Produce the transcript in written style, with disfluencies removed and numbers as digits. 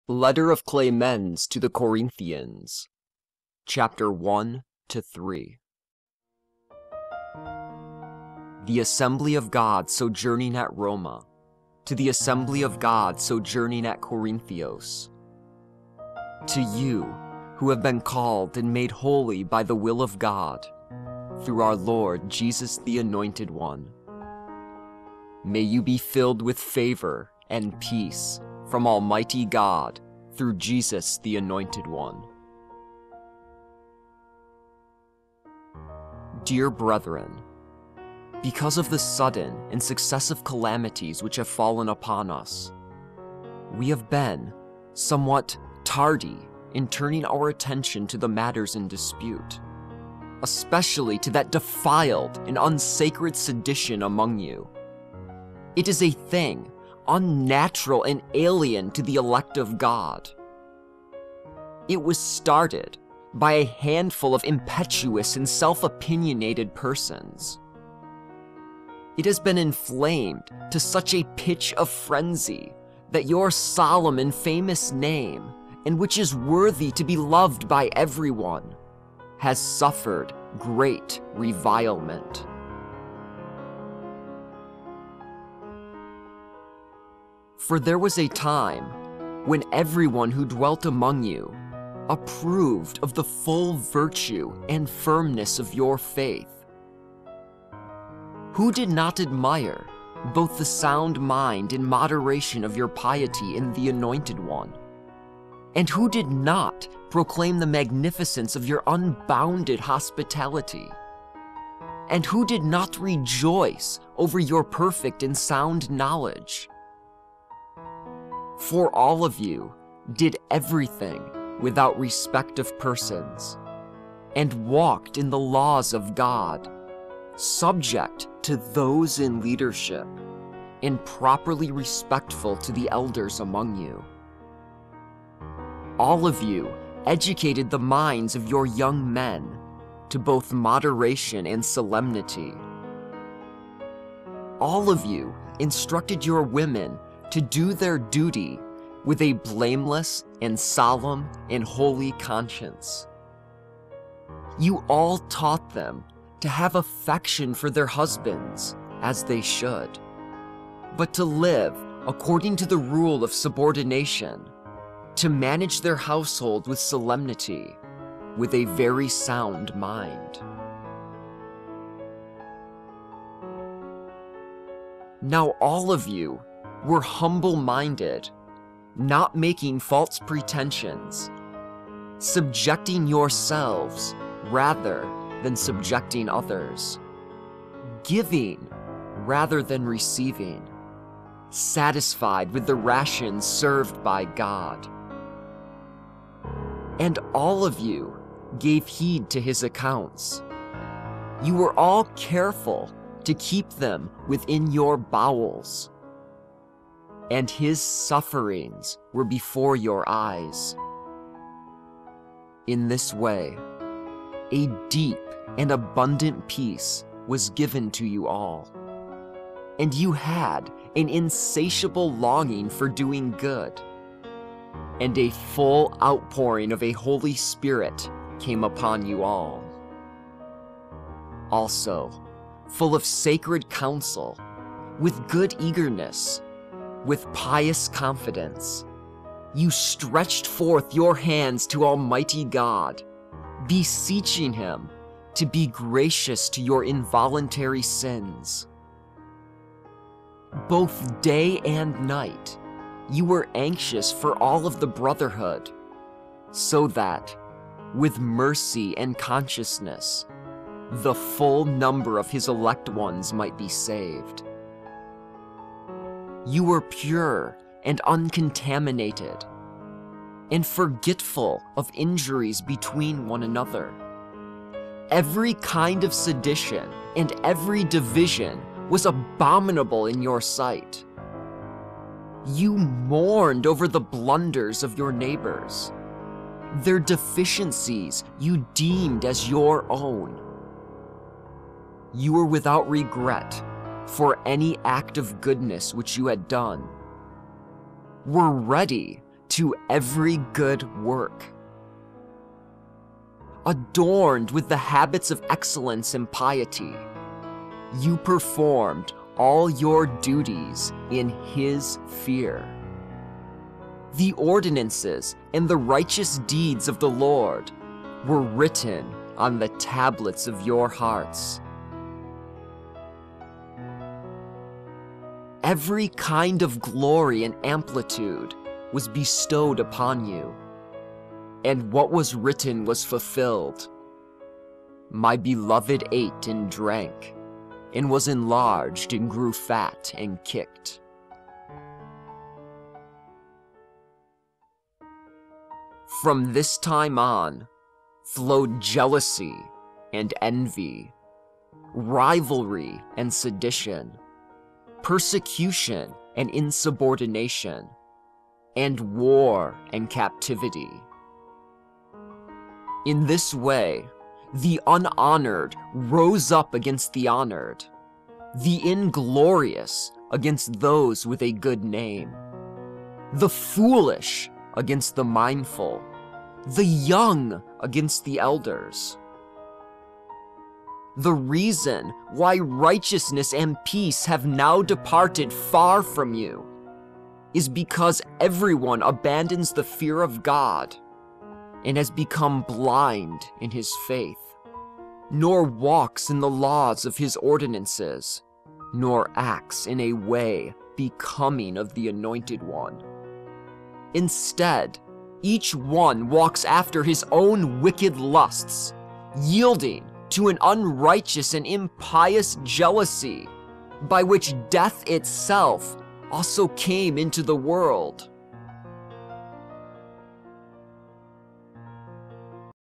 Letter of Clemens to the Corinthians, Chapter 1-3. The assembly of God sojourning at Roma, to the assembly of God sojourning at Corinthios. To you, who have been called and made holy by the will of God, through our Lord Jesus the Anointed One. May you be filled with favor and peace from Almighty God, through Jesus the Anointed One. Dear brethren, because of the sudden and successive calamities which have fallen upon us, we have been somewhat tardy in turning our attention to the matters in dispute, especially to that defiled and unsacred sedition among you. It is a thing unnatural and alien to the elect of God. It was started by a handful of impetuous and self-opinionated persons. It has been inflamed to such a pitch of frenzy that your solemn and famous name, and which is worthy to be loved by everyone, has suffered great revilement. For there was a time when everyone who dwelt among you approved of the full virtue and firmness of your faith, who did not admire both the sound mind and moderation of your piety in the Anointed One, and who did not proclaim the magnificence of your unbounded hospitality, and who did not rejoice over your perfect and sound knowledge. For all of you did everything without respect of persons, and walked in the laws of God, subject to those in leadership, and properly respectful to the elders among you. All of you educated the minds of your young men to both moderation and solemnity. All of you instructed your women to do their duty with a blameless and solemn and holy conscience. You all taught them to have affection for their husbands, as they should, but to live according to the rule of subordination, to manage their household with solemnity, with a very sound mind. Now all of you were humble-minded, not making false pretensions, subjecting yourselves rather than subjecting others, giving rather than receiving, satisfied with the rations served by God. And all of you gave heed to his accounts. You were all careful to keep them within your bowels, and his sufferings were before your eyes. In this way, a deep and abundant peace was given to you all, and you had an insatiable longing for doing good, and a full outpouring of a Holy Spirit came upon you all. Also, full of sacred counsel, with good eagerness, with pious confidence, you stretched forth your hands to Almighty God, beseeching him to be gracious to your involuntary sins. Both day and night, you were anxious for all of the brotherhood, so that, with mercy and consciousness, the full number of his elect ones might be saved. You were pure and uncontaminated, and forgetful of injuries between one another. Every kind of sedition and every division was abominable in your sight. You mourned over the blunders of your neighbors. Their deficiencies you deemed as your own. You were without regret for any act of goodness which you had done, were ready to every good work. Adorned with the habits of excellence and piety, you performed all your duties in his fear. The ordinances and the righteous deeds of the Lord were written on the tablets of your hearts. Every kind of glory and amplitude was bestowed upon you, and what was written was fulfilled. My beloved ate and drank, and was enlarged and grew fat and kicked. From this time on, flowed jealousy and envy, rivalry and sedition, persecution and insubordination, and war and captivity. In this way, the unhonored rose up against the honored, the inglorious against those with a good name, the foolish against the mindful, the young against the elders. The reason why righteousness and peace have now departed far from you is because everyone abandons the fear of God and has become blind in his faith, nor walks in the laws of his ordinances, nor acts in a way becoming of the Anointed One. Instead, each one walks after his own wicked lusts, yielding to an unrighteous and impious jealousy, by which death itself also came into the world.